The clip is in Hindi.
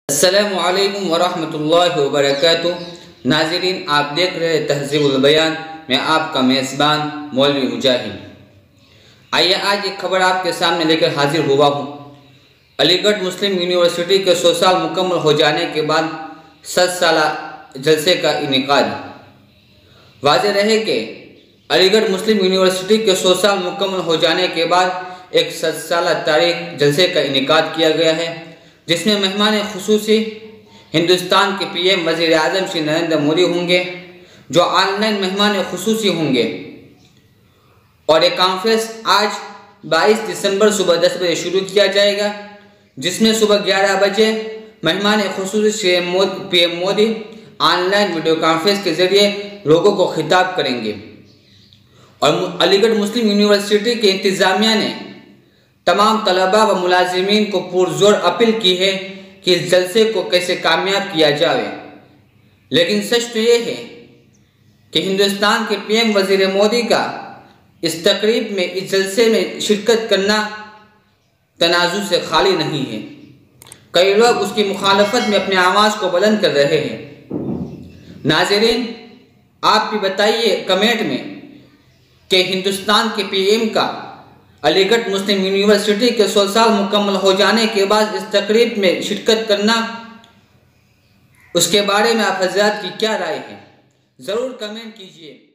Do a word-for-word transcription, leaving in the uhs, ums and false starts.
अस्सलामु अलैकुम वरहमतुल्लाहि वबरकातुह। नाज़रीन, आप देख रहे हैं तहज़ीबुल बयान। मैं आपका मेज़बान मौलवी मुजाहिद। आइए आज एक खबर आपके सामने लेकर हाजिर हुआ हूँ। अलीगढ़ मुस्लिम यूनिवर्सिटी के सौ साल मुकम्मल हो जाने के बाद सत साला जलसे का इनेकाद। वाज़ेह रहे कि अलीगढ़ मुस्लिम यूनिवर्सिटी के सौ साल मुकम्मल हो जाने के बाद एक सत साला तारीख जलसे का इनेकाद किया गया है, जिसमें मेहमान खुसूसी हिंदुस्तान के पी एम वज़ीर आज़म श्री नरेंद्र मोदी होंगे, जो ऑनलाइन मेहमान खुसूसी होंगे। और एक कॉन्फ्रेंस आज बाईस दिसंबर सुबह दस बजे शुरू किया जाएगा, जिसमें सुबह ग्यारह बजे मेहमान खुसूसी Shri Modi P M Modi online video conference के ज़रिए लोगों को खिताब करेंगे। और अलीगढ़ मुस्लिम यूनिवर्सिटी के इंतज़ामिया ने तमाम तलबा व मुलाजिमीन को पुरजोर अपील की है कि इस जलसे को कैसे कामयाब किया जाए। लेकिन सच तो ये है कि हिंदुस्तान के पी एम वज़ीर मोदी का इस तकरीब में, इस जलसे में शिरकत करना तनाज़ुर से खाली नहीं है। कई लोग उसकी मुखालफत में अपने आवाज़ को बुलंद कर रहे हैं। नाज़रीन, आप भी बताइए कमेंट में कि हिंदुस्तान के पी एम का अलीगढ़ मुस्लिम यूनिवर्सिटी के सौ साल मुकम्मल हो जाने के बाद इस तकरीब में शिरकत करना, उसके बारे में आप हज़रात की क्या राय है, ज़रूर कमेंट कीजिए।